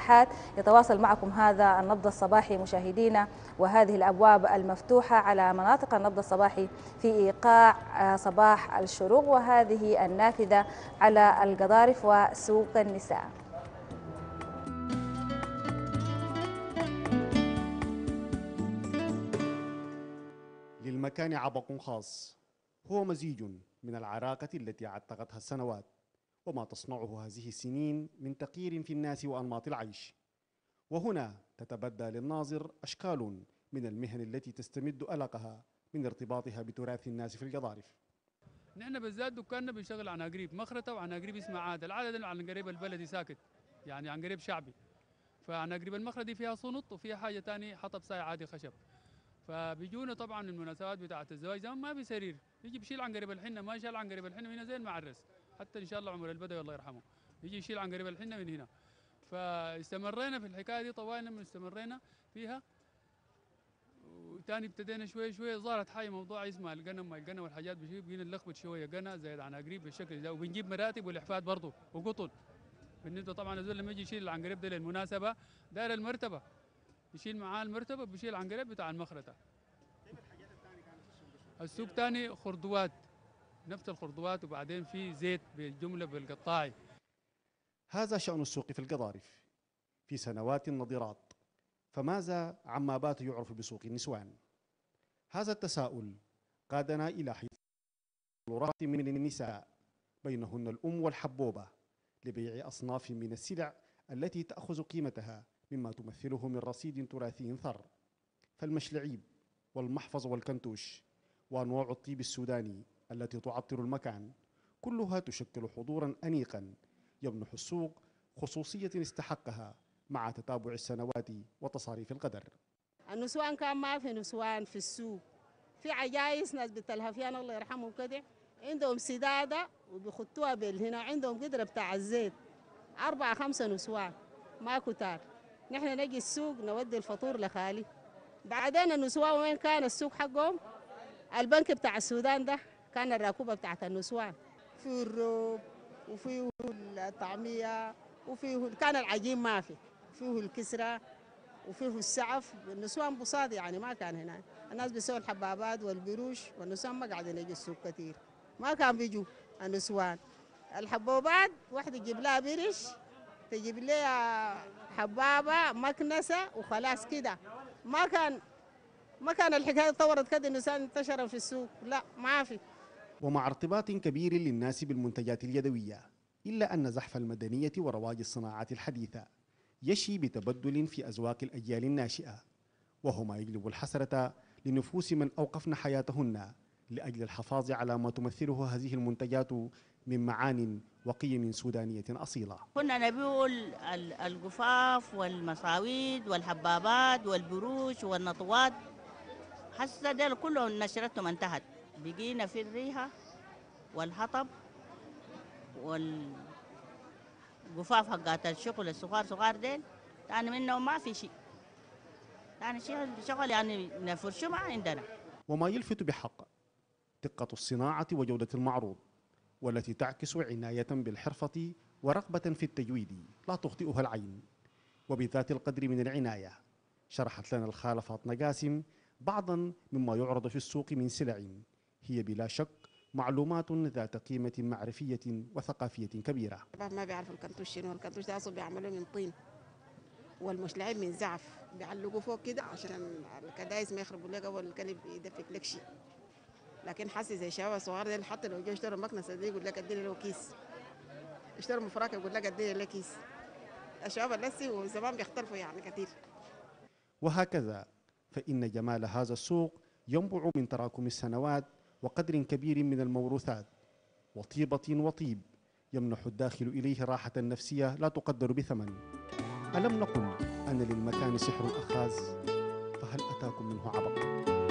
المساحات. يتواصل معكم هذا النبض الصباحي مشاهدينا، وهذه الأبواب المفتوحة على مناطق النبض الصباحي في إيقاع صباح الشروق، وهذه النافذة على القضارف وسوق النساء. للمكان عبق خاص، هو مزيج من العراقة التي عتقتها السنوات وما تصنعه هذه السنين من تغيير في الناس وأنماط العيش. وهنا تتبدى للناظر أشكال من المهن التي تستمد ألقها من ارتباطها بتراث الناس في القضارف. نحن بالذات دكاننا بنشتغل عن قريب مخرطة وعن قريب اسمها عادة. العادة ده عن قريب البلدي ساكت، يعني عن قريب شعبي. فعن قريب المخرطة دي فيها صنط وفيها حاجة تاني حطب صاي عادي خشب. فبيجونا طبعا المناسبات بتاعة الزواج زمان ما في سرير، يجي بشيل عن قريب الحنة، ما شال عن قريب الحنة من هنا زي المعرس، حتى ان شاء الله عمر البدوي الله يرحمه يجي يشيل عن قريب الحنة من هنا. فاستمرينا في الحكاية دي طوالي من استمرينا فيها. وتاني ابتدينا شويه شويه ظهرت حاجه موضوع اسمها القنا، ما القنا والحاجات بقينا نلخبط شويه قنا زائد عن قريب بالشكل ده. وبنجيب مراتب والاحفاد برضه وقطن. بالنسبه طبعا الزول لما يجي يشيل عن قريب ده للمناسبه داير المرتبه يشيل معاه المرتبه بيشيل عن قريب بتاع المخرطه. كيف الحاجات الثانيه كانت في السوق تاني خردوات، نفس الخردوات، وبعدين في زيت بالجمله بالقطاعي. هذا شأن السوق في القضارف في سنوات نضرات، فماذا عما بات يعرف بسوق النسوان؟ هذا التساؤل قادنا إلى حيث رات من النساء بينهن الأم والحبوبة لبيع أصناف من السلع التي تأخذ قيمتها مما تمثله من رصيد تراثي ثر، فالمشلعيب والمحفظ والكنتوش وأنواع الطيب السوداني التي تعطر المكان كلها تشكل حضورا أنيقا يمنح السوق خصوصية استحقها مع تتابع السنوات وتصاريف القدر. النسوان كان ما في نسوان في السوق، في عجايز ناس بالتلهفيان الله يرحمهم كده عندهم سدادة وبيخطوها بالهنا، عندهم قدرة بتاع الزيت 4-5 نسوان ما كتار. نحن نجي السوق نودي الفطور لخالي. بعدين النسوان وين كان السوق حقهم؟ البنك بتاع السودان ده كان الراكوبة بتاعت النسوان، فيه الروب وفيه الطعمية وفيه كان العجين ما فيه الكسرة وفيه السعف. النسوان بصاد يعني ما كان هنا. الناس بيسووا الحبابات والبروش، والنسوان ما قاعدين يجوا السوق كثير، ما كان بيجوا النسوان. الحبوبات واحدة تجيب لها برش، تجيب لها حبابة مكنسة وخلاص كده. ما كان الحكاية تطورت كده النسوان انتشروا في السوق، لا ما في. ومع ارتباط كبير للناس بالمنتجات اليدوية، إلا أن زحف المدنية ورواج الصناعات الحديثة يشي بتبدل في أذواق الأجيال الناشئة، وهو ما يجلب الحسرة لنفوس من أوقفن حياتهن لأجل الحفاظ على ما تمثله هذه المنتجات من معان وقيم سودانية أصيلة. كنا نبيع القفاف والمصاويد والحبابات والبروش والنطوات، حتى دول كلهم نشرتهم انتهت. بقينا في الريحة والحطب والقفاف حقات الشغل الصغار صغار ديل تاني منهم ما في شيء. تاني شغل يعني نفرشه ما عندنا. وما يلفت بحق دقة الصناعة وجودة المعروض، والتي تعكس عناية بالحرفة ورغبة في التجويد لا تخطئها العين. وبذات القدر من العناية شرحت لنا الخالة فاطمة قاسم بعضا مما يعرض في السوق من سلع هي بلا شك معلومات ذات قيمة معرفية وثقافية كبيرة. ما بيعرفوا الكنتوش شنو. الكنتوش ده اصلا بيعملوه من طين، والمشلعين من زعف بيعلقوا فوق كده عشان الكدايس ما يخربوا لك اول الكلب يدفك لك شيء. لكن حسي زي الشباب الصغار دي حتى لو جو اشتروا مكنسه دي يقول لك اديني له كيس، اشتروا مفراكه يقول لك اديني له كيس. الشباب اللسي وزمان بيختلفوا يعني كثير. وهكذا فإن جمال هذا السوق ينبع من تراكم السنوات وقدر كبير من الموروثات وطيبة وطيب يمنح الداخل إليه راحة نفسية لا تقدر بثمن. ألم نقل أن للمكان سحر أخاذ، فهل أتاكم منه عبق؟